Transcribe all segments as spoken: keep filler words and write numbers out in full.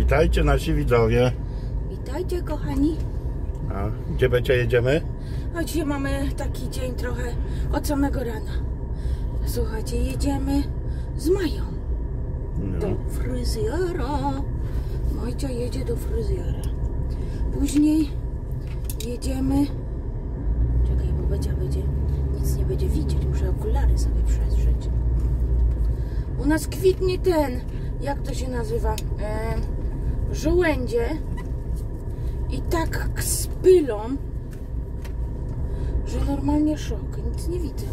Witajcie nasi widzowie. Witajcie kochani. A gdzie będzie jedziemy? A dzisiaj mamy taki dzień trochę od samego rana. Słuchajcie, jedziemy z Mają No. do fryzjera. Majcia jedzie do fryzjera. Później jedziemy. Czekaj, bo będzie, będzie nic nie będzie widzieć. Muszę okulary sobie przetrzeć. U nas kwitnie ten, jak to się nazywa? E, żołędzie. I tak spylą, że normalnie szok. Nic nie widzę.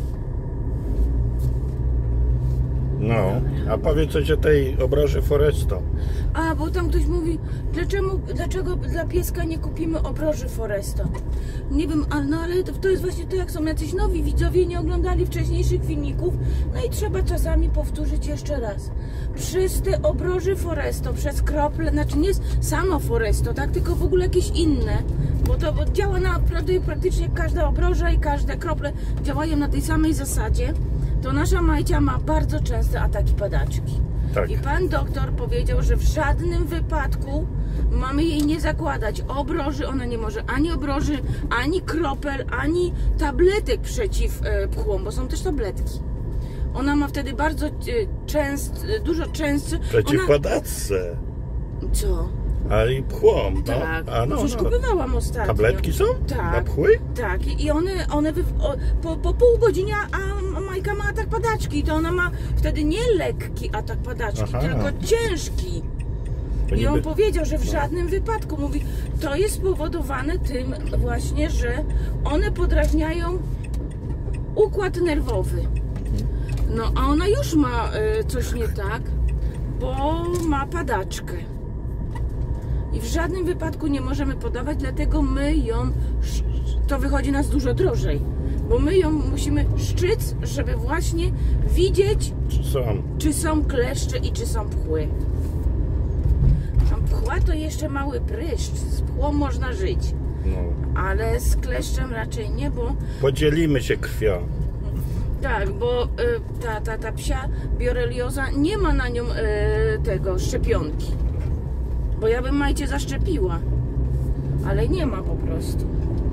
No, a powiedz coś o tej obroży Foresto. A, bo tam ktoś mówi, dlaczego, dlaczego dla pieska nie kupimy obroży Foresto? Nie wiem, ale, no, ale to, to jest właśnie to, jak są jacyś nowi widzowie, nie oglądali wcześniejszych filmików, no i trzeba czasami powtórzyć jeszcze raz. Przez te obroży Foresto, przez krople, znaczy nie samo Foresto, tak, tylko w ogóle jakieś inne, bo to bo działa na praktycznie każda obroża i każde krople działają na tej samej zasadzie. To nasza Majcia ma bardzo częste ataki padaczki. Tak. I pan doktor powiedział, że w żadnym wypadku mamy jej nie zakładać obroży. Ona nie może ani obroży, ani kropel, ani tabletek przeciw e, pchłom, bo są też tabletki. Ona ma wtedy bardzo e, częst, e, dużo częstsze. Przeciw ona... padaczce. Co? A i pchłom, no. Tak, A no, no, już no. kupowałam ostatnio. Tabletki są? Tak. Na pchły? Tak, i one, one wy... o, po, po pół godziny, a Majka ma atak padaczki, to ona ma wtedy nie lekki atak padaczki, Aha. tylko ciężki. To I on niby... powiedział, że w No. żadnym wypadku, mówi, to jest spowodowane tym właśnie, że one podrażniają układ nerwowy. No a ona już ma y, coś nie tak, bo ma padaczkę. I w żadnym wypadku nie możemy podawać, dlatego my ją, to wychodzi nas dużo drożej, bo my ją musimy szczyc, żeby właśnie widzieć, Czy są? czy są kleszcze i czy są pchły. Tam pchła to jeszcze mały pryszcz, z pchłą można żyć, No. ale z kleszczem raczej nie, bo Podzielimy się krwią. tak, bo y, ta, ta, ta psia borelioza nie ma na nią y, tego szczepionki. Bo ja bym Majcie zaszczepiła, ale nie ma po prostu.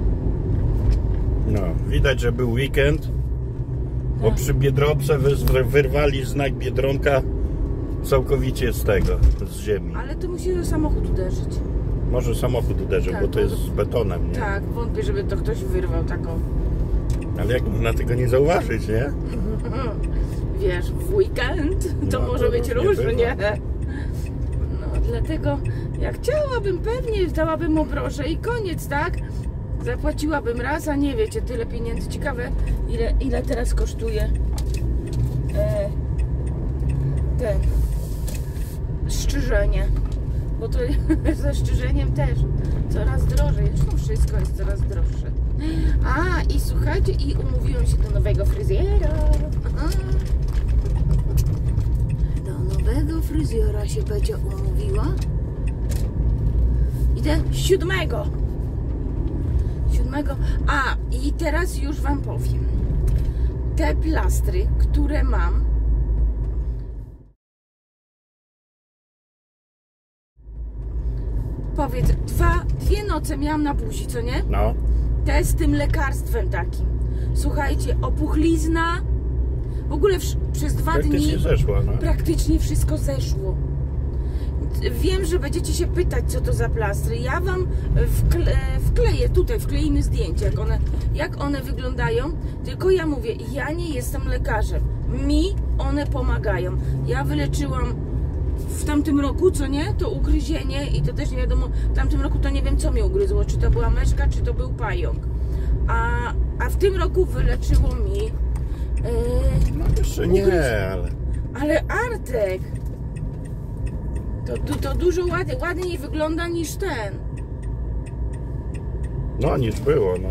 No, widać, że był weekend, bo przy Biedronce wy- wyrwali znak Biedronka całkowicie z tego, z ziemi. Ale to musi samochód uderzyć. Może samochód uderzył, Tak, bo to bo- jest z betonem, nie? Tak, wątpię, żeby to ktoś wyrwał taką. Ale jak można tego nie zauważyć, nie? Wiesz, w weekend to No, może to być różnie różnie. bywa. No, dlatego jak chciałabym, pewnie dałabym obrożę i koniec, tak? Zapłaciłabym raz, a nie wiecie, tyle pieniędzy. Ciekawe, ile, ile teraz kosztuje e, ten strzyżenie. Bo to ze strzyżeniem też coraz drożej. Zresztą wszystko jest coraz droższe. A, i słuchajcie, i umówiłam się do nowego fryzjera. Aha. Do nowego fryzjera się będzie umówiła. Idę siódmego. Siódmego. A, i teraz już wam powiem. Te plastry, które mam, powiedz, dwa, dwie noce miałam na buzi, co nie? No. Te z tym lekarstwem takim. Słuchajcie, opuchlizna. W ogóle w, przez dwa Praktycznie dni zeszła, no. praktycznie wszystko zeszło. Wiem, że będziecie się pytać, co to za plastry. Ja wam wkle, wkleję tutaj, wkleimy zdjęcie, jak one, jak one wyglądają. Tylko ja mówię, ja nie jestem lekarzem. Mi one pomagają. Ja wyleczyłam w tamtym roku, co nie? To ugryzienie i to też nie wiadomo, w tamtym roku to nie wiem, co mnie ugryzło. Czy to była myszka, czy to był pająk. A, a w tym roku wyleczyło mi yy, No jeszcze nie, ale... ale Artek to, to, to dużo ładniej, ładniej wygląda niż ten. No, niż było, no.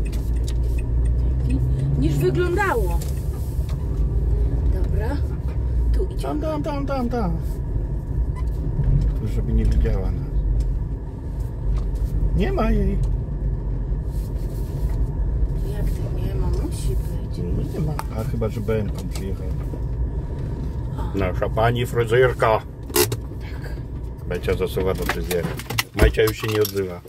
Niż wyglądało. Dobra. Tu idziemy. Tam, tam, tam, tam, tam. Tu, żeby nie widziała nas. Nie ma jej. Jak to nie ma? Musi być. No nie ma. A chyba, że B M K przyjechała. Nasza pani fryzjerka. Becia zasuwa do fryzjera. Majcia już się nie odzywa.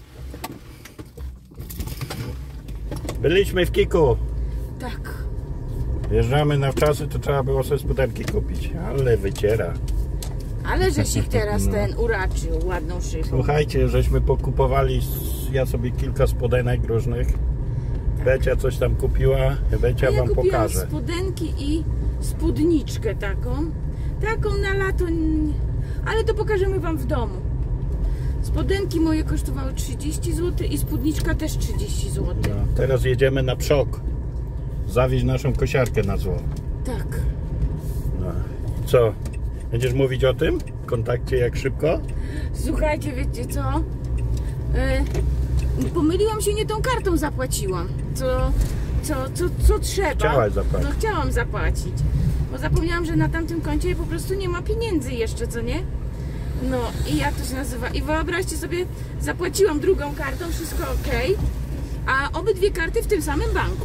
Byliśmy w Kiku. Tak. Wjeżdżamy na wczasy, to trzeba było sobie spodenki kupić. Ale wyciera. Ale żeś ich teraz No. ten uraczył ładną szybą. Słuchajcie, żeśmy pokupowali ja sobie kilka spodenek różnych. Becia coś tam kupiła. Becia A ja wam kupiłam pokaże. spodenki i spódniczkę taką. Taką na lato, n- ale to pokażemy wam w domu. Spodenki moje kosztowały trzydzieści złotych i spódniczka też trzydzieści złotych. No, teraz jedziemy na Przok. Zawieźć naszą kosiarkę na zło. Tak. No. Co? Będziesz mówić o tym? W kontakcie jak szybko? Słuchajcie, wiecie co? E, pomyliłam się, nie tą kartą zapłaciłam. Co, co, co, co trzeba. Chciałaś zapłacić. No chciałam zapłacić. Bo zapomniałam, że na tamtym koncie po prostu nie ma pieniędzy jeszcze, co nie? No i jak to się nazywa? I wyobraźcie sobie, zapłaciłam drugą kartą, wszystko ok, a obydwie karty w tym samym banku.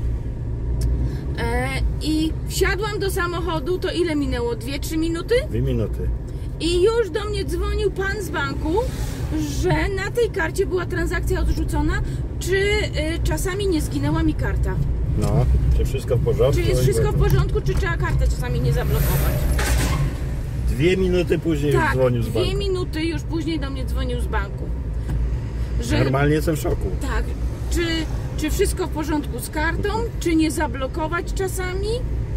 E, I wsiadłam do samochodu, to ile minęło? dwie trzy minuty? Dwie minuty. I już do mnie dzwonił pan z banku, że na tej karcie była transakcja odrzucona, czy y, czasami nie zginęła mi karta. No, czy wszystko w porządku? Czy jest wszystko w porządku, czy trzeba kartę czasami nie zablokować? Dwie minuty później już Tak, dzwonił z dwie banku. minuty już później do mnie dzwonił z banku. Że, Normalnie jestem w szoku. tak, czy, czy wszystko w porządku z kartą, czy nie zablokować czasami?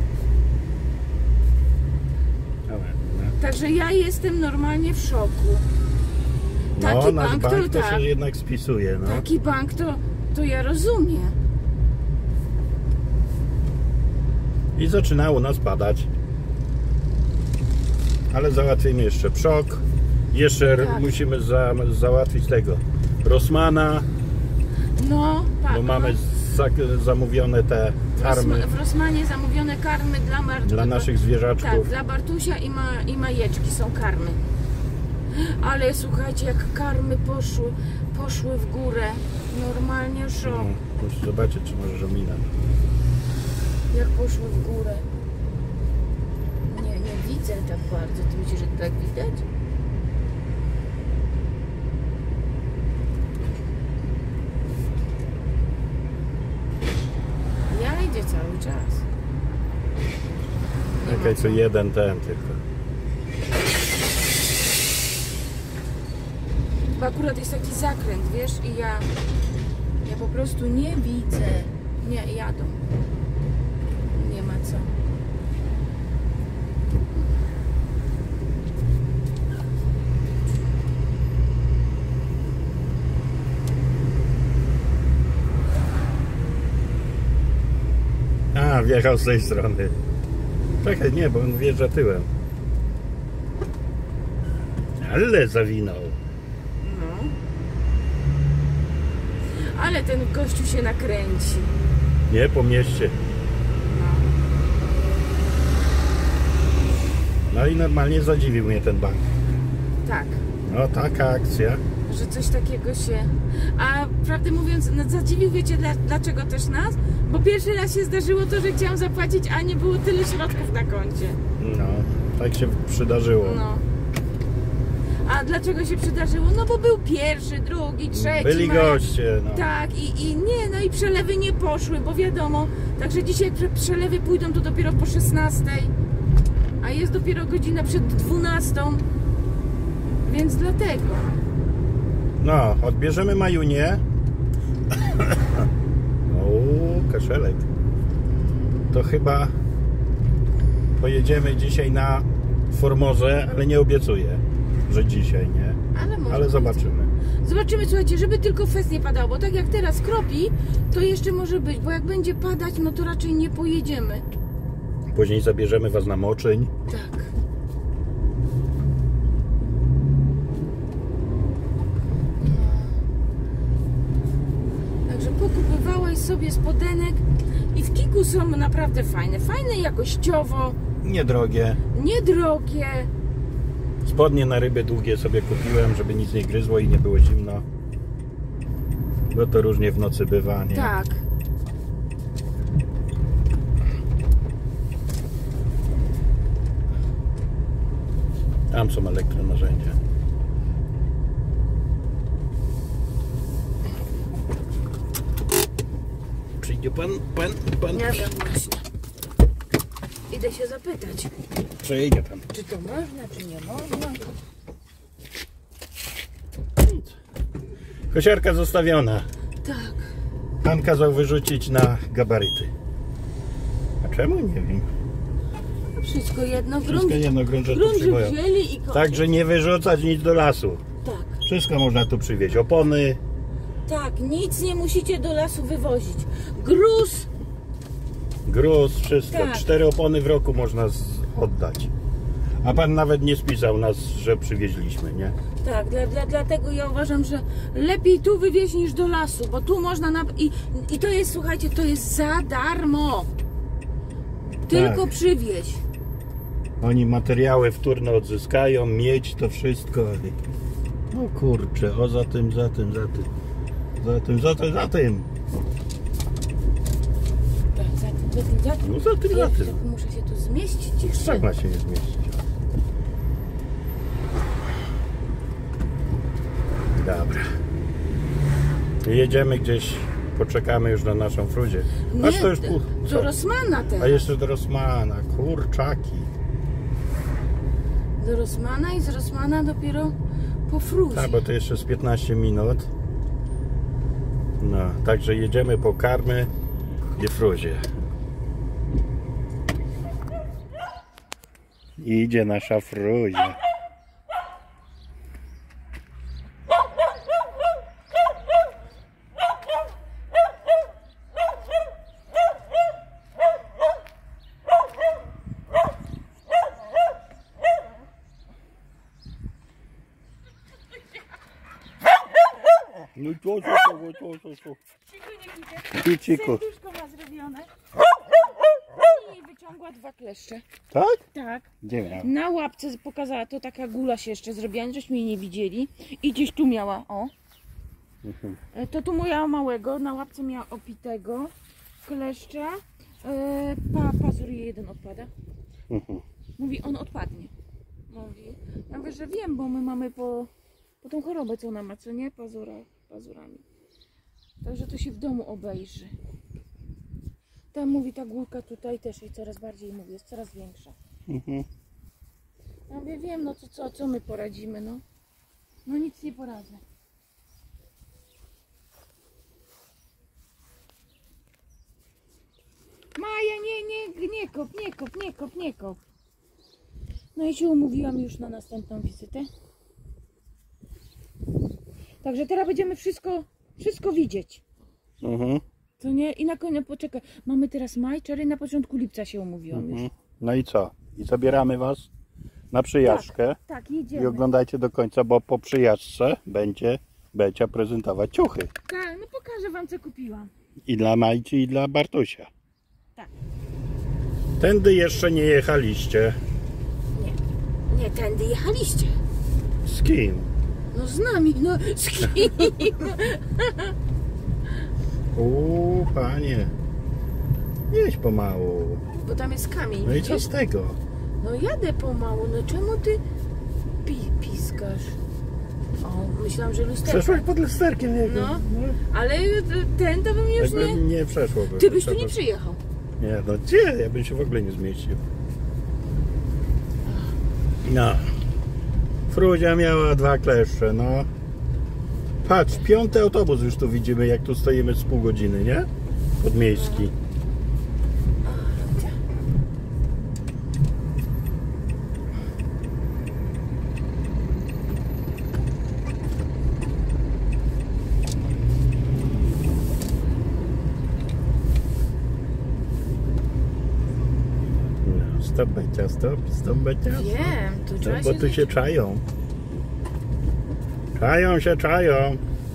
Ale, no. Także ja jestem normalnie w szoku. No, Taki nasz bank, bank to to tak. się jednak spisuje, no. Taki bank to, to ja rozumiem. I zaczyna u nas padać. Ale załatwimy jeszcze Przok. Jeszcze Tak. musimy za, załatwić tego Rossmana, No, tak. bo mamy za, zamówione te karmy Rosma, w Rosmanie zamówione karmy dla, Mar- dla naszych zwierzaczków. Tak, dla Bartusia i, ma, i Majeczki są karmy. Ale słuchajcie, jak karmy poszły, poszły w górę. Normalnie szok. No, musisz zobaczyć, czy możesz ominąć. Jak poszły w górę. Nie, nie widzę tak bardzo. Ty myślisz, że tak widać? Ja idzie cały czas. Nie ma Okej, co. to jeden ten tylko. Bo akurat jest taki zakręt, wiesz, i ja ja po prostu nie widzę. Nie, jadą. Nie ma co. A, wjechał z tej strony. Czekaj, nie, bo on wjeżdża tyłem. Ale zawinął. No. Ale ten gościu się nakręci. Nie, po mieście. No. No i normalnie zadziwił mnie ten bank. Tak. No, taka akcja. Że coś takiego się... A prawdę mówiąc, no, zadziwił, wiecie dla, dlaczego też nas? Bo pierwszy raz się zdarzyło to, że chciałam zapłacić, a nie było tyle środków na koncie. No, tak się przydarzyło. No. A dlaczego się przydarzyło? No bo był pierwszy, drugi, trzeci. Byli maja. goście, no. Tak, i, i nie, no i przelewy nie poszły, bo wiadomo. Także dzisiaj jak prze- przelewy pójdą, to dopiero po szesnastej. A jest dopiero godzina przed dwunastą. Więc dlatego. No, odbierzemy Majunię. O, kaszelek. To chyba pojedziemy dzisiaj na Formozę, ale nie obiecuję, że dzisiaj, nie? Ale może Ale być. zobaczymy. Zobaczymy, słuchajcie, żeby tylko fest nie padało, bo tak jak teraz kropi, to jeszcze może być, bo jak będzie padać, no to raczej nie pojedziemy. Później zabierzemy was na Moczyń. Tak. Także pokupywałeś sobie spodenek i w Kiku są naprawdę fajne. Fajne jakościowo, Niedrogie. niedrogie. Spodnie na ryby długie sobie kupiłem, żeby nic nie gryzło i nie było zimno. Bo to różnie w nocy bywa, nie? Tak. Tam są elektronarzędzia. przyjdzie pan, pan, pan. Nie wiem właśnie. Idę się zapytać, Przyjdzie pan. czy to można, czy nie można. Kosiarka zostawiona. Tak. Pan kazał wyrzucić na gabaryty. A czemu? Nie wiem. Wszystko jedno, grunt, Wszystko jedno, grunt, że tu grunt przyboją. wzięli i koniec. Także nie wyrzucać nic do lasu. Tak. Wszystko można tu przywieźć. Opony. Tak, nic nie musicie do lasu wywozić. Gruz, Gruz, wszystko. Tak. Cztery opony w roku można z- oddać. A pan nawet nie spisał nas, że przywieźliśmy, nie? tak, dla, dla, dlatego ja uważam, że lepiej tu wywieźć niż do lasu, bo tu można na... I, i to jest, słuchajcie, to jest za darmo. Tylko Tak. przywieź. Oni materiały wtórne odzyskają, mieć to wszystko. No kurczę, o za tym, za tym, za tym. Za tym, za tym, za tym. Tak, za tym, za tym, za tym. No za tym, za Ja tym. tylko muszę się tu zmieścić jeszcze. Sama się nie zmieścić. Dobra. Jedziemy gdzieś, poczekamy już na naszą Frudzie. Aż Nie, to już pół. do co? Rossmana teraz. A jeszcze do Rossmana, kurczaki. Do Rossmana i z Rossmana dopiero po Fruzie. Tak, bo to jeszcze z piętnaście minut. No, także jedziemy po karmy i Fruzie. Idzie nasza Fruzia. No co, co, co, co, co, co. Ciku. Serduszko ma zrobione. I wyciągła dwa kleszcze. Tak? Tak. Gdzie miał? Na łapce pokazała, to taka gula się jeszcze zrobiła, żeśmy jej nie widzieli. I gdzieś tu miała, o. Mhm. E, To tu miała małego, na łapce miała opitego kleszcza. E, pa, pazur jej jeden odpada. Mhm. Mówi, on odpadnie. Mówi, ja mówię, że wiem, bo my mamy po, po tą chorobę, co ona ma, co nie? Pazura, pazurami. Także to się w domu obejrzy. Tam mówi, ta górka tutaj też jej coraz bardziej, mówi, jest coraz większa. Mhm. Ja mówię, wiem, no to co, co my poradzimy, no. No nic nie poradzę. Maja, nie, nie, nie kop, nie kop, nie kop, nie kop. No i się umówiłam już na następną wizytę. Także teraz będziemy wszystko, wszystko widzieć. Mhm. To nie? I na koniec, poczekaj, mamy teraz maj, czerwiec, na początku lipca się umówiłam już. Mhm. No i co? I zabieramy was na przyjażdżkę. Tak, I jedziemy. oglądajcie do końca, bo po przyjażdżce będzie Becia prezentować ciuchy. Tak, no pokażę wam, co kupiłam. I dla Majci, i dla Bartusia. Tak. Tędy jeszcze nie jechaliście. Nie, nie, tędy jechaliście. Z kim? No z nami, no z kim? Uuu, panie. Jedź pomału. Bo tam jest kamień. No i co widzisz? z tego? No jadę pomału, no czemu ty pi piskasz? O, myślałam, że lusterko. Przeszłaś pod lusterkiem, nie? No. Ale ten to bym już Jakby nie... nie przeszłoby. Ty byś tu nie przyjechał. Nie, no gdzie? Ja bym się w ogóle nie zmieścił. No. Fruzia miała dwa kleszcze, no. Patrz, piąty autobus już tu widzimy, jak tu stoimy z pół godziny, nie? Podmiejski. No, stop, Becia, stop, stop, Becia. Wiem, tu No, trzeba bo się... tu się czają. Czają się, czają.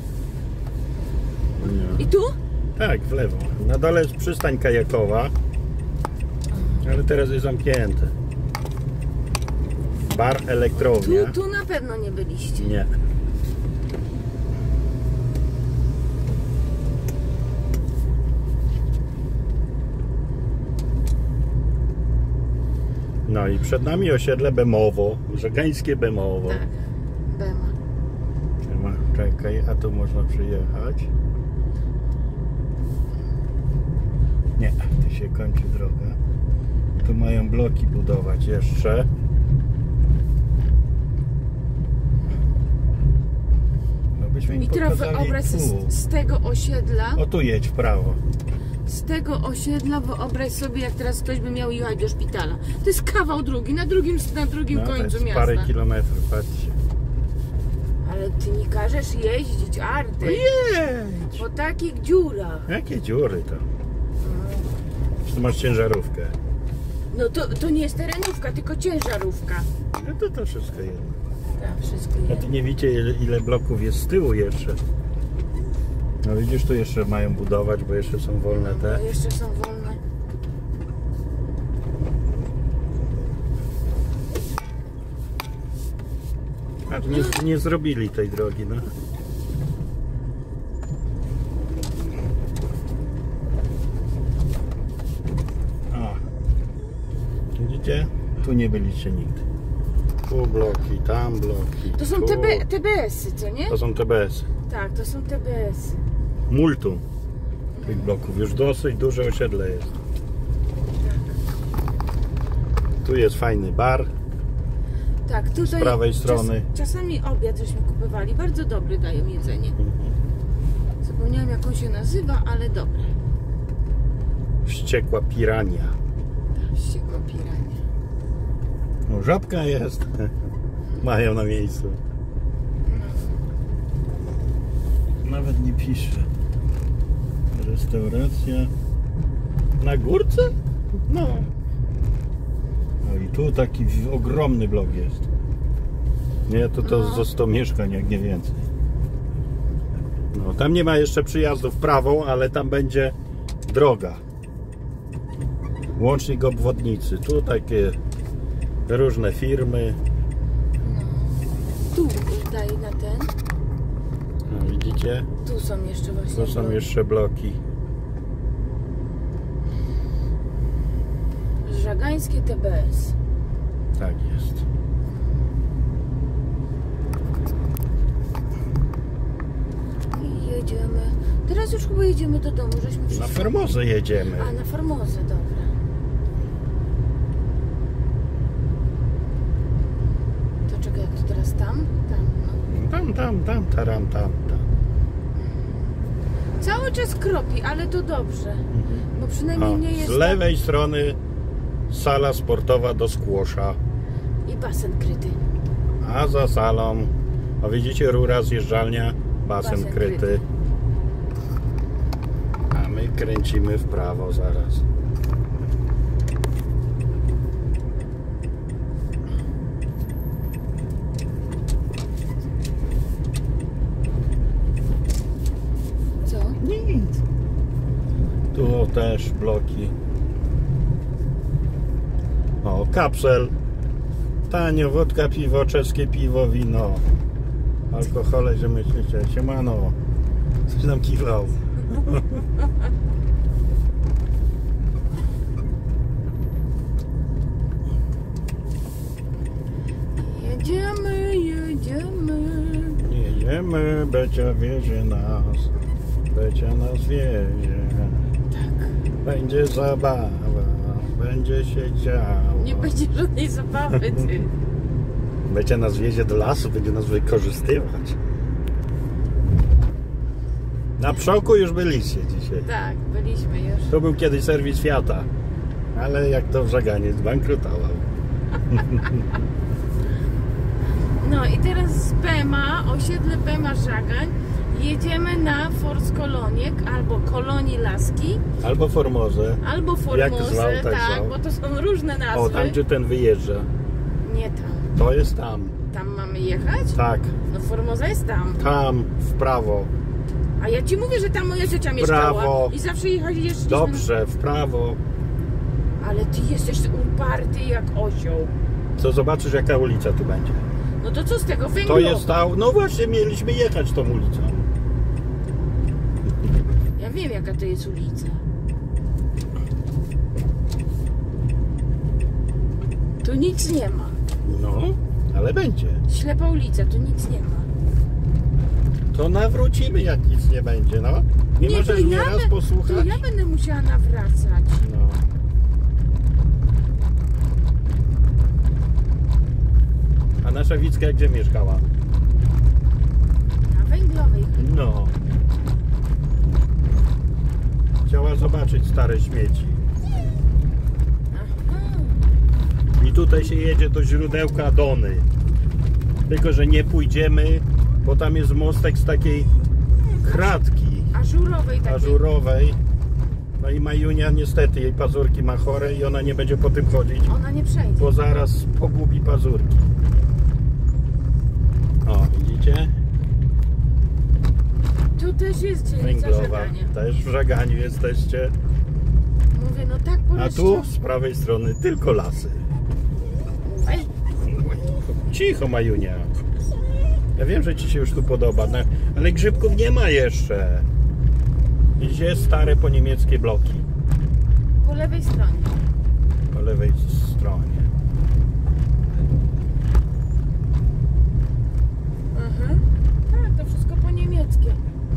No. I tu? Tak, w lewo. Na dole jest przystań kajakowa, ale teraz jest zamknięte. Bar elektrownia. Tu, tu na pewno nie byliście. Nie. No i przed nami osiedle Bemowo, żegańskie Bemowo. Tak, Bema. Czekaj, a tu można przyjechać. się kończy droga. Tu mają bloki budować jeszcze. No byśmy im I teraz pokazali wyobraź tu. sobie z, z tego osiedla, O, tu jedź w prawo. z tego osiedla wyobraź sobie, jak teraz ktoś by miał jechać do szpitala. To jest kawał drugi, na drugim, na drugim No, to końcu jest miasta. parę kilometrów, patrzcie. Ale ty nie każesz jeździć, Artek, Jedź! po takich dziurach. Jakie dziury to? Czy tu masz ciężarówkę? No to, to nie jest terenówka, tylko ciężarówka. No to to wszystko jedno. Tak, wszystko A jest. ty nie widzicie, ile, ile bloków jest z tyłu jeszcze. No widzisz, tu jeszcze mają budować, bo jeszcze są wolne te. No, jeszcze są wolne. A nie, nie zrobili tej drogi, no. A. Widzicie? Tu nie byliście nigdy. Tu bloki, tam bloki. To są tu. T B, T B S-y, co nie? To są T B S. Tak, to są T B S-y. Multum tych bloków. Już dosyć duże osiedle jest. Tu jest fajny bar. Tak, tutaj Z prawej strony. Czas, czasami obiad żeśmy kupowali. Bardzo dobry dają jedzenie. Zapomniałam, jak on się nazywa, ale dobre. Wściekła pirania. Wściekła pirania. No, żabka jest. Mają na miejscu. Nawet nie pisze. Restauracja. Na górce? No. No i tu taki ogromny blok jest. Nie, to to No. za sto mieszkań, jak nie więcej. No, tam nie ma jeszcze przyjazdu w prawą, ale tam będzie droga. Łącznik obwodnicy. Tu takie różne firmy. Tu daje na ten. No, widzicie? Tu są jeszcze właśnie. To są bloki. jeszcze bloki. Żagańskie T B S. Tak jest. I jedziemy. Teraz już chyba jedziemy do domu, żeśmy Na przyszli. Formozę jedziemy. A, na Formozę, dobra. To czekaj, jak to teraz tam? Tam, no. Tam, tam, tam, taram, tam, tam. Cały czas kropi, ale to dobrze. Bo przynajmniej O, nie jest z lewej strony sala sportowa do skłosza, i basen kryty. a za salą, a widzicie, rura, zjeżdżalnia, basen, Basen kryty. kryty. A my kręcimy w prawo zaraz. Co? Nic. Tu też bloki. O, kapsel. Tanio, wódka, piwo, czeskie piwo, wino. Alkohole, że myślicie. Siemano. Coś nam kiwał. Jedziemy, jedziemy. Jedziemy, Becia wiezie nas. Becia nas wiezie. Tak. Będzie zabawa. Będzie się działo. Nie będzie żadnej zabawy, ty. Becia nas wiezie do lasu, będzie nas wykorzystywać. Na Przoku już byliście dzisiaj. Tak, byliśmy już. To był kiedyś serwis Fiata, ale jak to w Żaganie zbankrutował. No i teraz z Pema, osiedle Pema Żagań, jedziemy na Force Koloniek albo Kolonii Laski, Albo Formozę. albo Jak Formozę, zwał, tak tak, zwał. bo to są różne nazwy. O, tam gdzie ten wyjeżdża. Nie tam. To jest tam. Tam mamy jechać? Tak, No Formoza jest tam. tam, w prawo. A ja ci mówię, że tam moja ciocia mieszkała. Prawo. I zawsze jechali jeszcze. Dobrze, w prawo. Ale ty jesteś uparty jak osioł. Co zobaczysz, jaka ulica tu będzie. No to co z tego? Węglowa. To jest ta... No właśnie, mieliśmy jechać tą ulicą. Ja wiem, jaka to jest ulica. Tu nic nie ma. No, ale będzie. Ślepa ulica, tu nic nie ma. To nawrócimy, jak nic nie będzie, no. Nie, Nie, możesz to mnie ja raz be- posłuchać? To ja będę musiała nawracać. No. A nasza Wicka gdzie mieszkała? Na Węglowej. No. Chciała zobaczyć stare śmieci. Aha. I tutaj się jedzie do źródełka Dony. Tylko że nie pójdziemy, bo tam jest mostek z takiej kratki Ażurowej takiej. ażurowej. No i Majunia niestety, jej pazurki ma chore i ona nie będzie po tym chodzić, Ona nie przejdzie. bo zaraz pogubi pazurki. O, widzicie? Tu też jest dzielnica Węglowa. Żegania. Też w Żeganiu jesteście. Mówię, no tak A poleszczo. tu z prawej strony tylko lasy. Ej, Cicho, Majunia. Ja wiem, że ci się już tu podoba, no, ale grzybków nie ma jeszcze. Idzie stare po niemieckie bloki po lewej stronie. po lewej stronie. Mhm. Tak, to wszystko po niemieckie.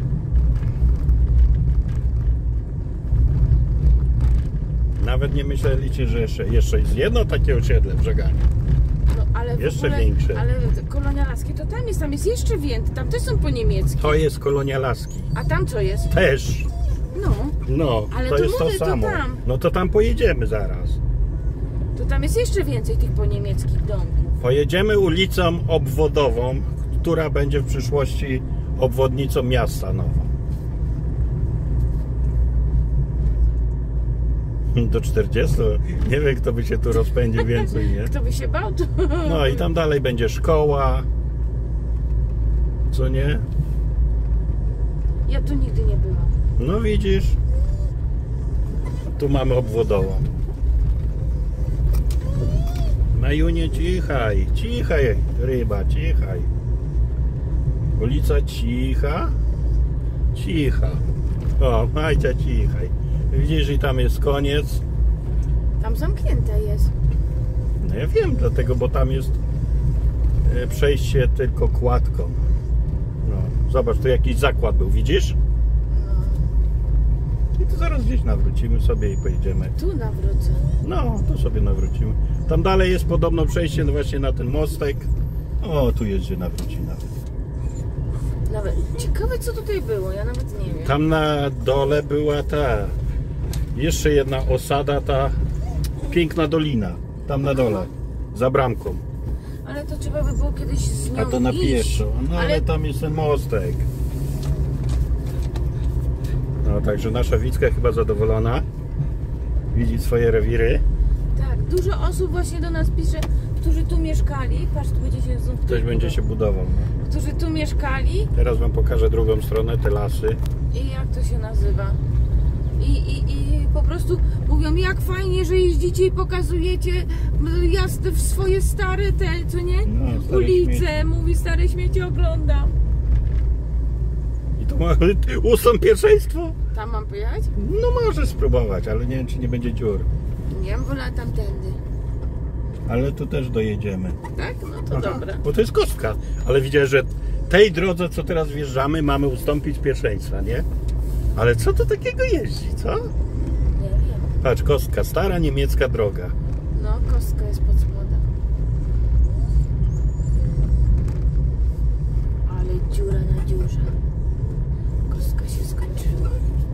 Nawet nie myśleliście, że jeszcze, jeszcze jest jedno takie osiedle w Żeganiu. No, ale w Jeszcze ogóle, większe. Ale kolonia Laski to tam jest, tam jest jeszcze więcej. Tam też są po niemieckie. To jest kolonia Laski. A tam co jest? Też. No, No, Ale to to jest mówię, to to samo. tam. No to tam pojedziemy zaraz. to tam jest jeszcze więcej tych po niemieckich domków. Pojedziemy ulicą obwodową, która będzie w przyszłości obwodnicą miasta nową. Do czterdziestu. Nie wiem, kto by się tu rozpędził więcej, nie? Kto by się bał, to... No i tam dalej będzie szkoła. Co nie? Ja tu nigdy nie byłam. No widzisz. Tu mamy obwodową. Majunie, cichaj, cichaj, ryba, cichaj. Ulica cicha, cicha. O, Majcia, cichaj. Widzisz, i tam jest koniec. Tam zamknięte jest. No ja wiem, dlatego, bo tam jest e, przejście tylko kładką. No, zobacz, tu jakiś zakład był, widzisz? No, I to zaraz gdzieś nawrócimy sobie i pojedziemy. tu nawrócę. No, to sobie nawrócimy. Tam dalej jest podobno przejście no właśnie na ten mostek. O, tu jest gdzie nawróci nawet. Nawet ciekawe co tutaj było, ja nawet nie wiem. Tam na dole była ta jeszcze jedna osada, ta piękna dolina. Tam na dole, za bramką. Ale to trzeba by było kiedyś z nią A to na iść. pieszo. No ale Ale tam jest ten mostek. No także nasza Wicka chyba zadowolona. Widzi swoje rewiry. tak, dużo osób właśnie do nas pisze, którzy tu mieszkali. Patrz, tu będzie się znów Ktoś będzie się budował. No. Którzy tu mieszkali Teraz wam pokażę drugą stronę, te lasy. i jak to się nazywa. I, i, I po prostu mówią, jak fajnie, że jeździcie i pokazujecie jazdy w swoje stare te, co nie? No, stare Ulice, śmieci. mówi, stare śmieci oglądam. I to ma ustąp pierwszeństwo? Tam mam pojechać? No możesz spróbować, ale nie wiem, czy nie będzie dziur. Nie wiem, wolę tamtędy. Ale tu też dojedziemy. Tak? No to Aha, dobra. bo to jest kostka. Ale widziałeś, że tej drodze, co teraz wjeżdżamy, mamy ustąpić pierwszeństwa, nie? Ale co to takiego jeździ, co? Nie wiem. Patrz, kostka, stara niemiecka droga. No, kostka jest pod spodem. Ale dziura na dziurze. Kostka się skończyła.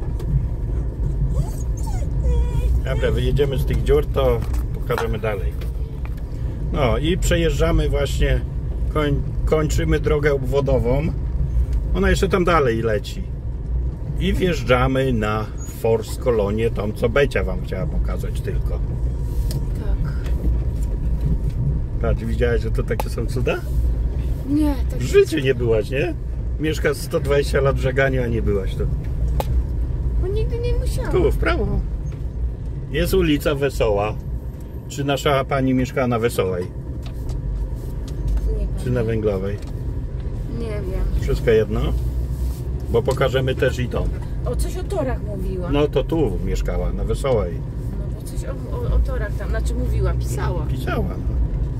Dobra, wyjedziemy z tych dziur, to pokażemy dalej. No i przejeżdżamy właśnie, koń, kończymy drogę obwodową. Ona jeszcze tam dalej leci. I wjeżdżamy na Force Kolonię, tą co Becia wam chciała pokazać tylko. Tak. Patrz, widziałaś, że to takie są cuda? Nie, tak. W życiu nie byłaś, nie? Mieszkasz sto dwadzieścia lat w Żeganiu, a nie byłaś tu. Bo nigdy nie musiałam. Tu, w prawo. Jest ulica Wesoła. Czy nasza pani mieszka na Wesołej? Nie Czy wiem. na Węglowej? Nie wiem. Wszystko jedno. Bo pokażemy też i tą. O, coś o torach mówiła. No to tu mieszkała, na Wesołej. No bo coś o, o, o torach tam, znaczy mówiła, pisała. Pisała. No.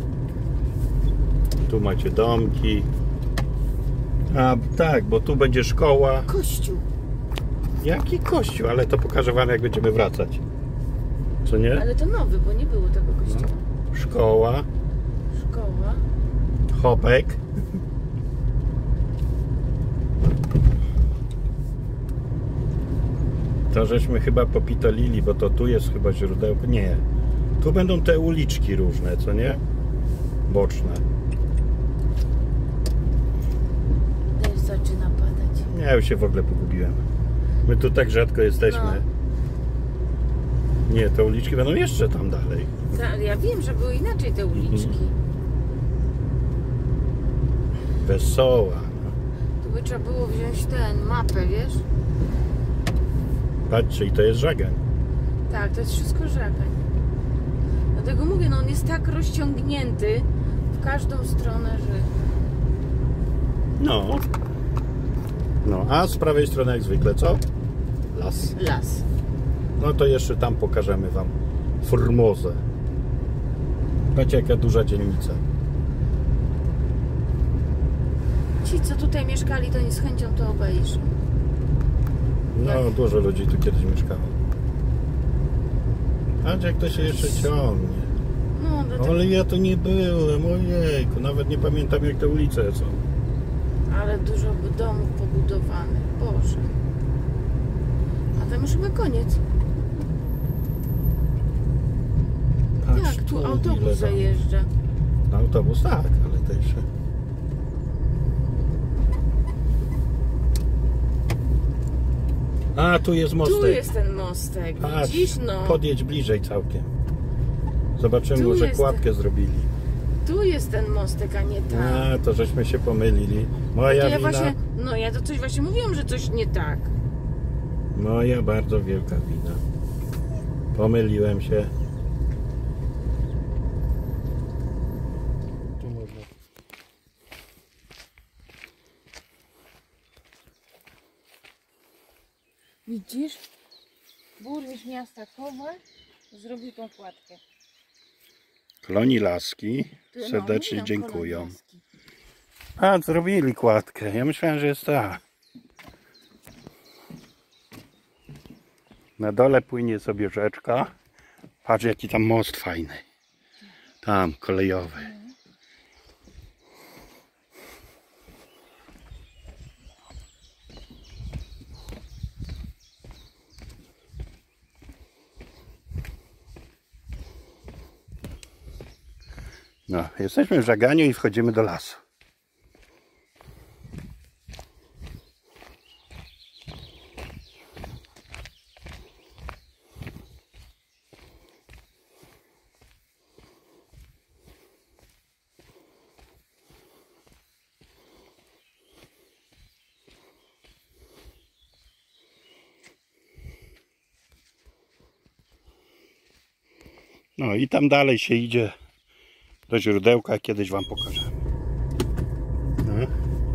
Tu macie domki. A tak, bo tu będzie szkoła. Kościół. Jaki kościół? Ale to pokażę wam, jak będziemy wracać. Co nie? Ale to nowy, bo nie było tego kościoła. No. Szkoła. Szkoła. Chopek. To żeśmy chyba popitolili, bo to tu jest chyba źródełko. Nie. Tu będą te uliczki różne, co nie? Boczne. Też zaczyna padać. Ja już się w ogóle pogubiłem. My tu tak rzadko jesteśmy. No. Nie, te uliczki będą jeszcze tam dalej. Ta, ja wiem, że były inaczej te uliczki. Mhm. Wesoła. Tu by trzeba było wziąć ten, mapę, wiesz? Patrzcie, i to jest Żagań. Tak, to jest wszystko Żagań. Dlatego mówię, no on jest tak rozciągnięty w każdą stronę, że... No. No, a z prawej strony jak zwykle co? Las. Las. No to jeszcze tam pokażemy wam Formozę. Patrzcie, jaka duża dzielnica. Ci, co tutaj mieszkali, to nie z chęcią to obejrzą. No, Jak? dużo ludzi tu kiedyś mieszkało. Patrz, jak to się jeszcze ciągnie. No, dlatego... Ale ja tu nie byłem, ojejku, nawet nie pamiętam, jak te ulice są. Ale dużo by domów pobudowanych. Boże. A tam już chyba koniec. Patrz, Jak tu ile autobus tam. zajeżdża. No, autobus tak, ale to jeszcze... A, tu jest mostek. Tu jest ten mostek, Patrz, widzisz, no. podjedź bliżej całkiem. Zobaczymy, Tu może jest kładkę ten- zrobili. Tu jest ten mostek, a nie tam. A, to żeśmy się pomylili. Moja to ja wina. właśnie, no ja to coś właśnie mówiłam, że coś nie tak. Moja bardzo wielka wina. Pomyliłem się. Tu można. Widzisz? Burmistrz miasta Kowal zrobił tą kładkę. Kloni laski Tu- no, serdecznie mówiłam, dziękują. kolonialski. A, zrobili kładkę. Ja myślałem, że jest ta. Na dole płynie sobie rzeczka. Patrz, jaki tam most fajny. Tam, kolejowy. No, jesteśmy w Żaganiu i wchodzimy do lasu. No i tam dalej się idzie do źródełka, kiedyś wam pokażę. No.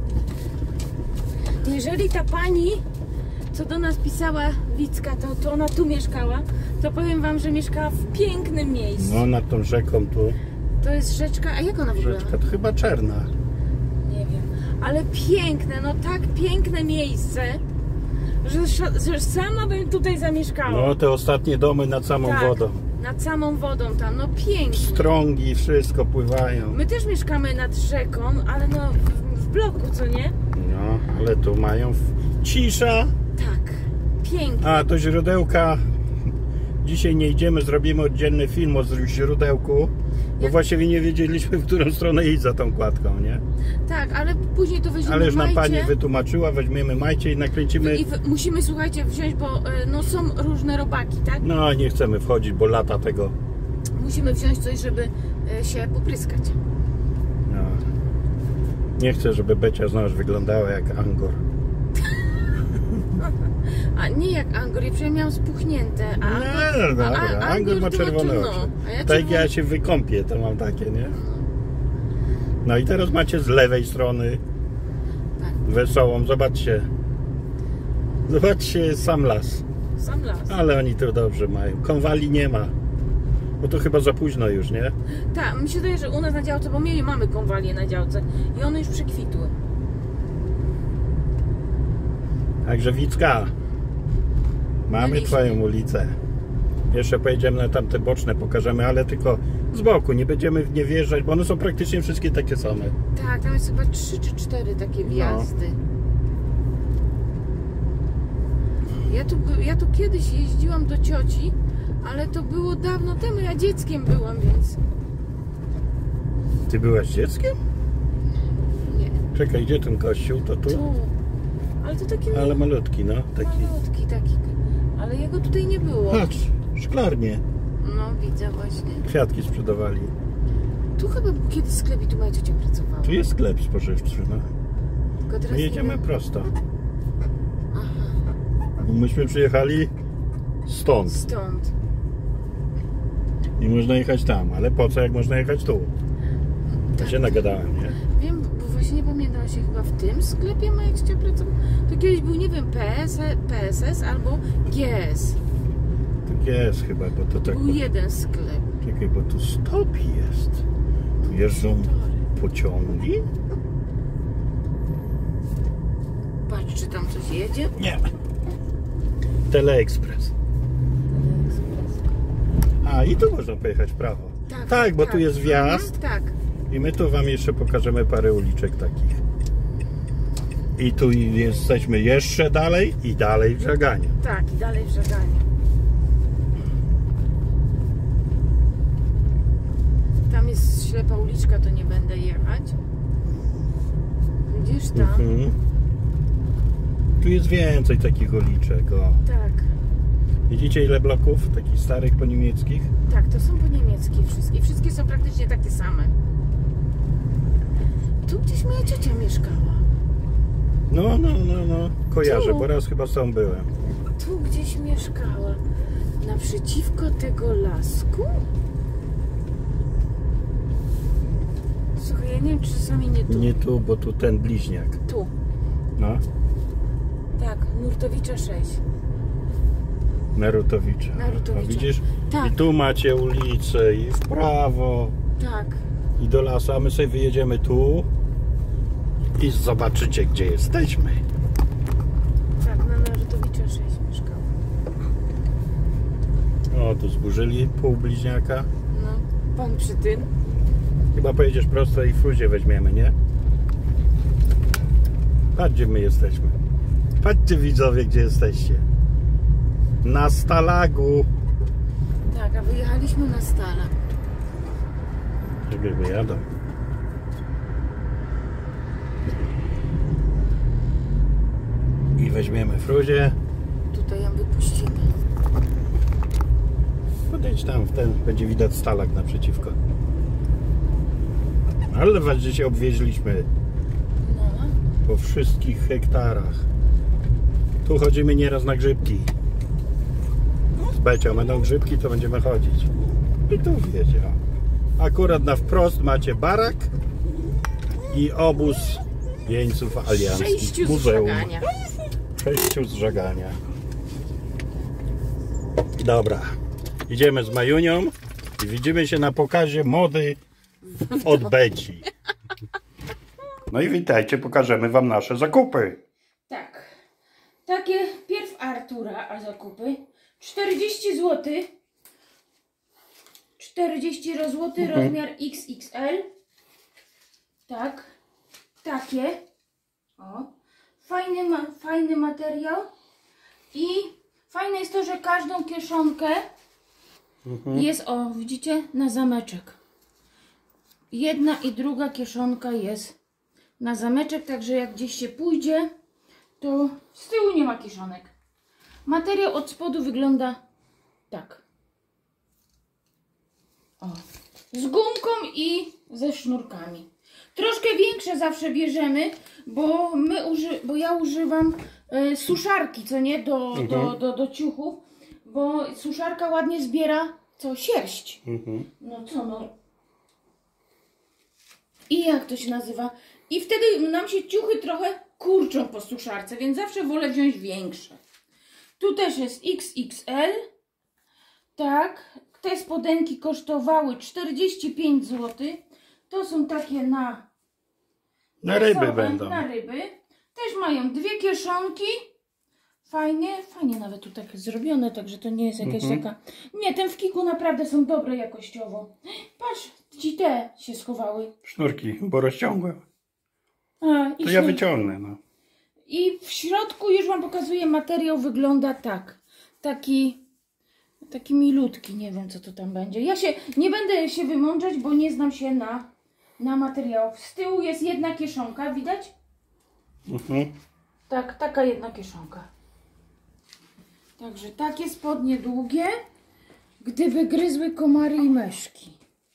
Jeżeli ta pani, co do nas pisała, Wicka, to, to ona tu mieszkała, to powiem wam, że mieszkała w pięknym miejscu. No nad tą rzeką tu. To jest rzeczka, a jak ona wygląda? Rzeczka to chyba Czerna. Nie wiem, ale piękne, no tak piękne miejsce, że, sza- że sama bym tutaj zamieszkała. No te ostatnie domy nad samą tak, wodą. nad samą wodą tam, no pięknie. Strągi, wszystko pływają. My też mieszkamy nad rzeką, ale no w, w bloku, co nie? No, ale tu mają w- cisza. Tak, pięknie. A do źródełka dzisiaj nie idziemy, zrobimy oddzielny film o źródełku. Bo Jak- właściwie nie wiedzieliśmy, w którą stronę iść za tą kładką, nie? Tak, ale później to weźmiemy Ale już nam majcie. pani wytłumaczyła, weźmiemy majcie i nakręcimy. I w, musimy, słuchajcie, wziąć, bo e, no, są różne robaki, tak? No nie chcemy wchodzić, bo lata tego. Musimy wziąć coś, żeby e, się popryskać. No. Nie chcę, żeby Becia znowu wyglądała jak Angor. A nie jak Angor, ja przynajmniej miałam spuchnięte. A No, Angor, dobra, a, a, Angor ma to czerwone tu, no, oczy. a ja Tak czerwone... ja się wykąpię, to mam takie, nie? No i teraz macie z lewej strony Tak. wesołą, zobaczcie. Zobaczcie, sam las. Sam las. Ale oni to dobrze mają. Konwali nie ma. Bo to chyba za późno już, nie? Tak, mi się wydaje, że u nas na działce, bo my mamy konwalie na działce i one już przekwitły. Także Wicka, Mamy Byliśmy. twoją ulicę. Jeszcze pojedziemy na tamte boczne, pokażemy, ale tylko z boku, nie będziemy w nie wjeżdżać, bo one są praktycznie wszystkie takie same. Tak, tam jest chyba trzy czy cztery takie wjazdy. No. Ja, tu, by- ja tu kiedyś jeździłam do cioci, ale to było dawno temu, ja dzieckiem byłam, więc Ty byłaś dzieckiem? nie. Czekaj, gdzie ten kościół? To tu? Tu. Ale to taki Ale malutki, no. Taki. malutki taki. Ale jego tutaj nie było. Patrz, szklarnie. No widzę właśnie. Kwiatki sprzedawali. Tu chyba był kiedyś sklep i tu moja ciocia pracowała. Tu jest sklep spożywczy, no. Tylko teraz My nie jedziemy wiem. prosto. Aha, Bo myśmy przyjechali stąd. stąd. I można jechać tam, ale po co, jak można jechać tu? Ja się nagadałem, nie? Wiem, bo właśnie nie pamiętam się chyba w tym sklepie moja ciocia pracowała. To kiedyś był, nie wiem, P S, P S S albo G S. Tak jest chyba, bo to tak... Był jeden sklep. Czekaj, bo tu stop jest. Tu jeżdżą pociągi? Patrz, czy tam coś jedzie. Nie. Teleekspres. A, i tu można pojechać w prawo. Tak, bo tu jest wjazd. Mhm, tak. I my tu wam jeszcze pokażemy parę uliczek takich. I tu jesteśmy jeszcze dalej i dalej w Żaganie. Tak, i dalej w Żaganie. Tam jest ślepa uliczka, to nie będę jechać. Widzisz tam? Mhm. Tu jest więcej takich uliczek, o. Tak, Widzicie ile bloków takich starych po niemieckich? tak, to są po niemieckie wszystkie. Wszystkie są praktycznie takie same. Tu gdzieś moja ciocia mieszkała. No, no, no, no. Kojarzę, Tu. bo raz chyba sam byłem. Tu gdzieś mieszkała. Naprzeciwko tego lasku? Słuchaj, ja nie wiem, czy czasami nie tu. Nie tu, bo tu ten bliźniak. Tu. No, Tak, Nurtowicza sześć. Narutowicza. Narutowicza. A widzisz? Tak. I tu macie ulicę i w prawo Tak. i do lasu, a my sobie wyjedziemy tu i zobaczycie, gdzie jesteśmy. Tak, na Narutowicza sześć mieszkała. O, tu zburzyli pół bliźniaka. No, pan przy tym. Chyba pojedziesz prosto i Fruzie weźmiemy, nie? Patrz, gdzie my jesteśmy. Patrzcie, widzowie, gdzie jesteście. Na Stalagu. Tak, a wyjechaliśmy na Stala. Żeby wyjadą. I weźmiemy Fruzie. Tutaj ją wypuścimy. Podejdź tam, w ten będzie widać Stalag naprzeciwko. Ale was dzisiaj obwieźliśmy No. po wszystkich hektarach. Tu chodzimy nieraz na grzybki. Z Becią będą grzybki, to będziemy chodzić. I tu wiecie. o. Akurat na wprost macie barak i obóz jeńców alianckich. Sześciu z Muzeum. Żagania. Sześciu z Żagania. Dobra. Idziemy z Majunią i widzimy się na pokazie mody od Beci. No i witajcie, pokażemy wam nasze zakupy. Tak. Takie pierw Artura, a zakupy czterdzieści złotych. czterdzieści złotych, Mhm. rozmiar X X L. Tak. Takie. O. Fajny, ma, fajny materiał. I fajne jest to, że każdą kieszonkę Mhm. jest, o widzicie, na zameczek. Jedna i druga kieszonka jest na zameczek, także jak gdzieś się pójdzie, to z tyłu nie ma kieszonek. Materiał od spodu wygląda tak. O. Z gumką i ze sznurkami. Troszkę większe zawsze bierzemy, bo my uży, bo ja używam e, suszarki, co nie, do, Mhm. do, do, do ciuchów, bo suszarka ładnie zbiera co? Sierść. Mhm. No co no. I jak to się nazywa? I wtedy nam się ciuchy trochę kurczą po suszarce, więc zawsze wolę wziąć większe. Tu też jest X X L. Tak. Te spodenki kosztowały czterdzieści pięć złotych. To są takie na... Na ryby wesołe, będą. Na ryby. Też mają dwie kieszonki. Fajnie, fajnie nawet tu tak zrobione, także to nie jest jakaś Mhm. taka... Nie, ten w Kiku naprawdę są dobre jakościowo. Patrz, ci te się schowały. Sznurki, bo rozciągłem. A, i To ja ślub- wyciągnę, no. I w środku już wam pokazuję, materiał wygląda tak. Taki, taki milutki, nie wiem co to tam będzie. Ja się, nie będę się wymądrzać, bo nie znam się na, na materiałach. Z tyłu jest jedna kieszonka, widać? Mhm. Tak, taka jedna kieszonka. Także takie spodnie długie, gdyby gryzły komary i myszki.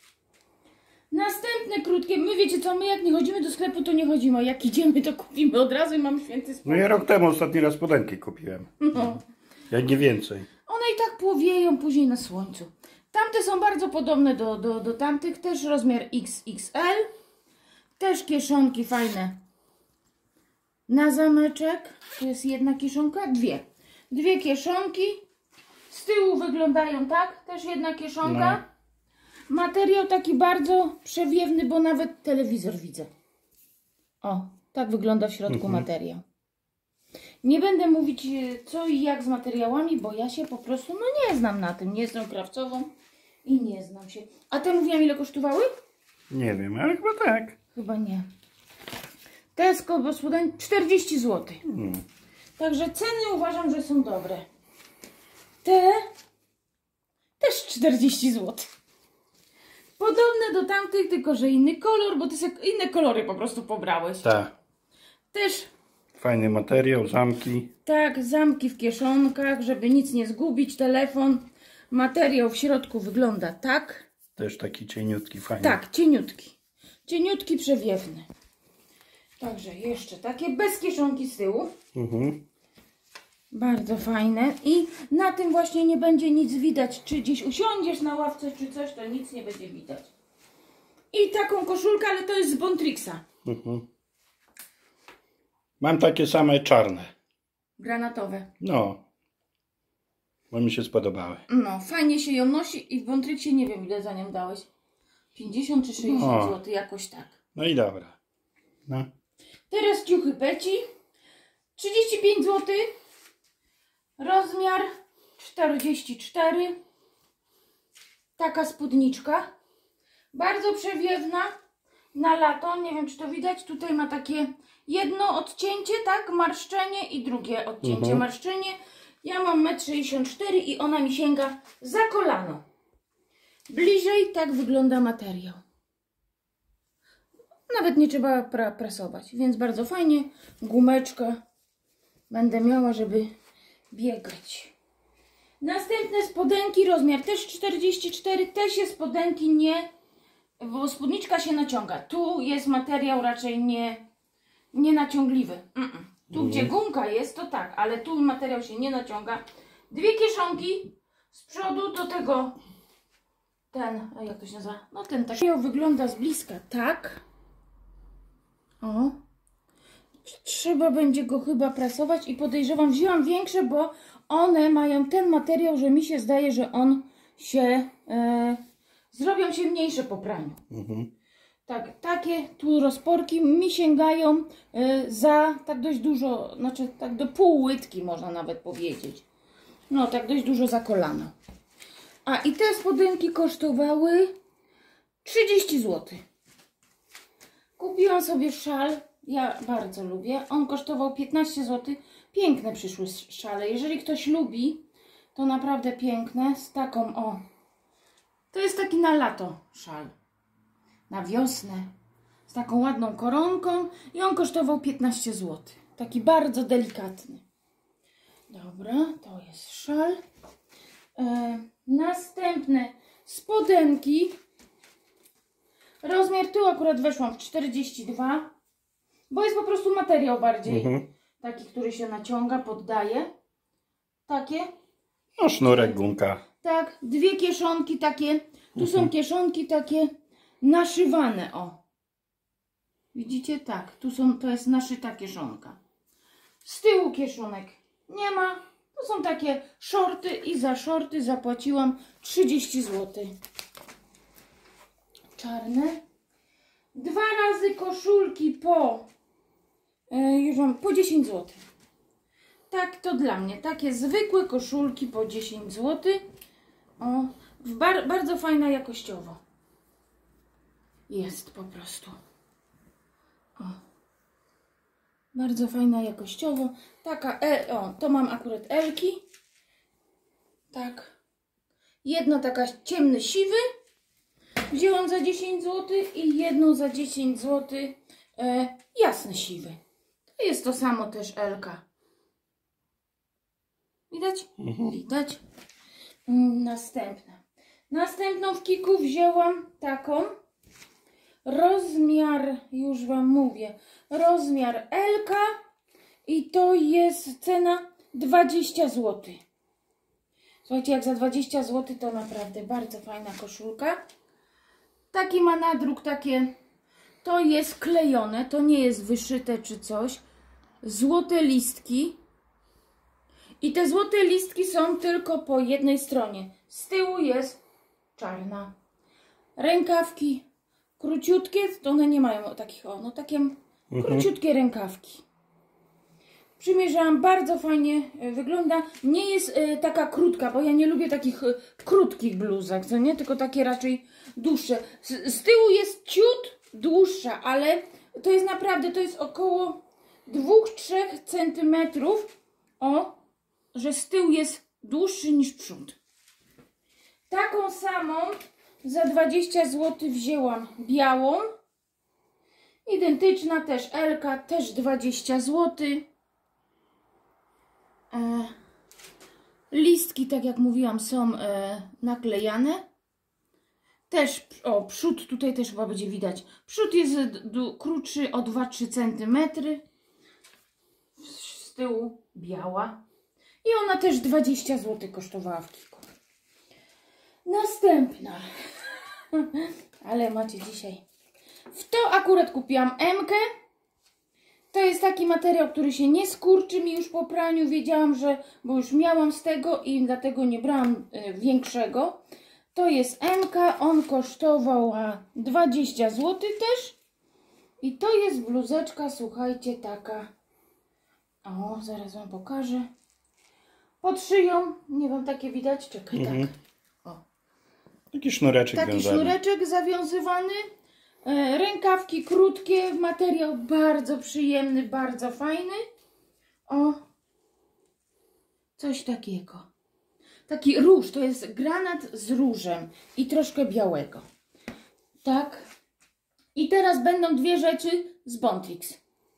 Następne krótkie, my wiecie co, my jak nie chodzimy do sklepu, to nie chodzimy, a jak idziemy, to kupimy od razu i mam święty No spokój. ja rok temu ostatni raz spodenki kupiłem. No. Jak nie więcej. One i tak płowieją później na słońcu. Tamte są bardzo podobne do, do, do tamtych, też rozmiar X X L. Też kieszonki fajne. Na zameczek, tu jest jedna kieszonka, dwie. Dwie kieszonki. Z tyłu wyglądają tak, też jedna kieszonka. No. Materiał taki bardzo przewiewny, bo nawet telewizor widzę. O, tak wygląda w środku Mhm. materiał. Nie będę mówić e, co i jak z materiałami, bo ja się po prostu no nie znam na tym. Nie jestem krawcową i nie znam się. A te mówiłam ile kosztowały? Nie wiem, ale chyba tak. Chyba nie. Te spodań czterdzieści złotych. Hmm. Także ceny uważam, że są dobre. Te też czterdzieści złotych. Podobne do tamtych, tylko że inny kolor, bo ty sobie inne kolory po prostu pobrałeś. Tak. Też Fajny materiał, zamki. tak, zamki w kieszonkach, żeby nic nie zgubić, telefon. Materiał w środku wygląda tak. Też taki cieniutki, fajny. Tak, cieniutki. Cieniutki, przewiewny. Także jeszcze takie bez kieszonki z tyłu. Mhm. Bardzo fajne. I na tym właśnie nie będzie nic widać. Czy gdzieś usiądziesz na ławce, czy coś, to nic nie będzie widać. I taką koszulkę, ale to jest z Bontrixa. Mhm. Mam takie same czarne. Granatowe. No. Bo mi się spodobały. No, fajnie się ją nosi i w Bontrixie nie wiem ile za nią dałeś. pięćdziesiąt czy sześćdziesiąt No. złotych, jakoś tak. No i dobra. No. Teraz ciuchy Beci. trzydzieści pięć złotych. Rozmiar czterdzieści cztery. Taka spódniczka. Bardzo przewiewna. Na lato. Nie wiem czy to widać. Tutaj ma takie jedno odcięcie, tak? Marszczenie i drugie odcięcie. Mhm. Marszczenie. Ja mam metr sześćdziesiąt cztery i ona mi sięga za kolano. Bliżej tak wygląda materiał. Nawet nie trzeba pra prasować, więc bardzo fajnie. Gumeczka będę miała, żeby biegać. Następne spodenki, rozmiar też czterdzieści cztery. Też jest spodenki nie, bo spódniczka się naciąga. Tu jest materiał raczej nie, nie naciągliwy. Mm -mm. Tu Mhm. gdzie gumka jest, to tak, ale tu materiał się nie naciąga. Dwie kieszonki z przodu do tego ten, a jak to się nazywa? No ten tak. Wygląda z bliska tak. O. Trzeba będzie go chyba prasować i podejrzewam, wzięłam większe, bo one mają ten materiał, że mi się zdaje, że on się e, zrobią się mniejsze po praniu. Mhm. Tak, takie tu rozporki mi sięgają e, za tak dość dużo, znaczy tak do pół łydki można nawet powiedzieć. No tak dość dużo za kolano. A i te spodenki kosztowały trzydzieści złotych. Kupiłam sobie szal, ja bardzo lubię. On kosztował piętnaście złotych. Piękne przyszły szale. Jeżeli ktoś lubi, to naprawdę piękne. Z taką, o. To jest taki na lato szal. Na wiosnę. Z taką ładną koronką. I on kosztował piętnaście złotych. Taki bardzo delikatny. Dobra, to jest szal. E, następne spodenki. Rozmiar tu akurat weszłam w czterdzieści dwa, bo jest po prostu materiał bardziej Mhm. taki, który się naciąga, poddaje. Takie. No sznurek, gumka. Tak, dwie kieszonki takie. Tu Mhm. są kieszonki takie naszywane, o. Widzicie? Tak, tu są, to jest naszyta kieszonka. Z tyłu kieszonek nie ma. To są takie shorty i za shorty zapłaciłam trzydzieści złotych. Czarne. Dwa razy koszulki po, e, już mam, po dziesięć złotych. Tak, to dla mnie. Takie zwykłe koszulki po dziesięć złotych. O, w bar bardzo fajna jakościowo. Jest po prostu. O. Bardzo fajna jakościowo. Taka, e, o, to mam akurat Elki. Tak. Jedna taka ciemny siwy. Wzięłam za dziesięć złotych i jedną za dziesięć złotych e, jasny siwy. To jest to samo też Elka. Widać? Mhm. Widać. Następna. Następną w Kiku wzięłam taką. Rozmiar, już wam mówię, rozmiar Elka i to jest cena dwadzieścia złotych. Słuchajcie, jak za dwadzieścia złotych to naprawdę bardzo fajna koszulka. Taki ma nadruk, takie, to jest klejone, to nie jest wyszyte czy coś. Złote listki. I te złote listki są tylko po jednej stronie. Z tyłu jest czarna. Rękawki króciutkie, to one nie mają takich, o, no takie mhm. króciutkie rękawki. Przymierzałam, bardzo fajnie wygląda. Nie jest y, taka krótka, bo ja nie lubię takich y, krótkich bluzek, co nie? Tylko takie raczej dłuższe. Z, z tyłu jest ciut dłuższa, ale to jest naprawdę, to jest około dwa do trzech centymetrów. O, że z tyłu jest dłuższy niż przód. Taką samą za dwadzieścia złotych wzięłam białą. Identyczna też Elka, też dwadzieścia złotych. E, listki, tak jak mówiłam, są e, naklejane. Też, o, przód tutaj też chyba będzie widać. Przód jest krótszy o dwa do trzech centymetrów. Z tyłu biała. I ona też dwadzieścia złotych kosztowała w Kiku. Następna. Ale macie dzisiaj. W to akurat kupiłam M-kę. To jest taki materiał, który się nie skurczy mi już po praniu. Wiedziałam, że, bo już miałam z tego i dlatego nie brałam y, większego. To jest M-ka. On kosztował dwadzieścia złotych też. I to jest bluzeczka, słuchajcie, taka. O, zaraz wam pokażę. Pod szyją, nie wiem, takie widać, czekaj, mhm. tak. O. Taki sznureczek Taki wiązany. sznureczek zawiązywany. E, rękawki krótkie, materiał bardzo przyjemny, bardzo fajny. O, coś takiego. Taki róż, to jest granat z różem i troszkę białego. Tak. I teraz będą dwie rzeczy z Bontrix.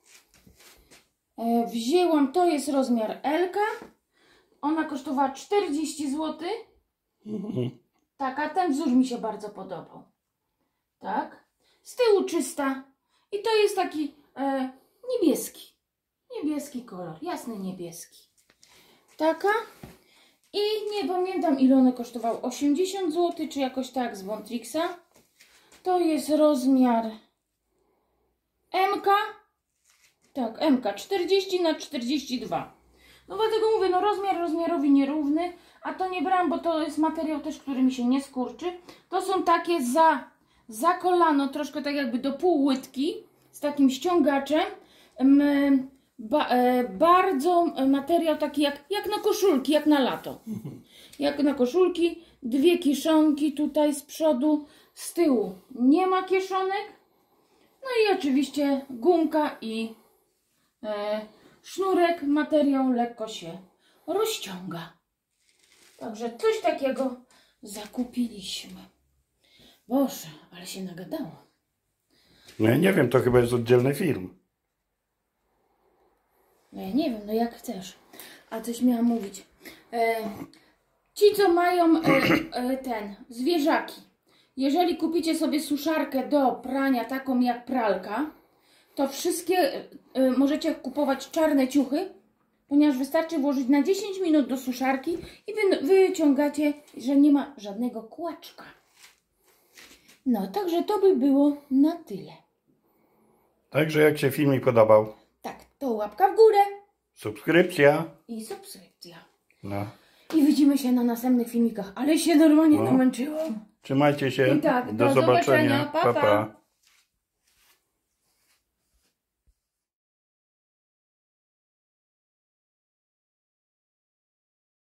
E, wzięłam, to jest rozmiar Elka. Ona kosztowała czterdzieści złotych. Mhm. Tak, a ten wzór mi się bardzo podobał. Tak. Z tyłu czysta. I to jest taki e, niebieski. Niebieski kolor. Jasny niebieski. Taka. I nie pamiętam, ile one kosztowały. osiemdziesiąt złotych, czy jakoś tak z Bontrixa. To jest rozmiar M-ka. Tak, M-ka. czterdzieści na czterdzieści dwa. No dlatego mówię, no rozmiar rozmiarowi nierówny, a to nie brałam, bo to jest materiał też, który mi się nie skurczy. To są takie za, za kolano, troszkę tak jakby do pół łydki, z takim ściągaczem. Ba, e, bardzo materiał taki jak, jak na koszulki, jak na lato. Jak na koszulki, dwie kieszonki tutaj z przodu, z tyłu nie ma kieszonek. No i oczywiście gumka i e, sznurek, materiał lekko się rozciąga. Także coś takiego zakupiliśmy. Boże, ale się nagadało. No ja nie wiem, to chyba jest oddzielny film. No ja nie wiem, no jak chcesz. A coś miałam mówić. E, ci, co mają e, e, ten, zwierzaki. Jeżeli kupicie sobie suszarkę do prania, taką jak pralka, to wszystkie y, możecie kupować czarne ciuchy, ponieważ wystarczy włożyć na dziesięć minut do suszarki i wy, wyciągacie, że nie ma żadnego kłaczka. No, także to by było na tyle. Także jak się filmik podobał. Tak, to łapka w górę. Subskrypcja. I subskrypcja. No. I widzimy się na następnych filmikach, ale się normalnie no. namęczyłam. Trzymajcie się. I tak, do, do zobaczenia. zobaczenia. Pa, pa. pa.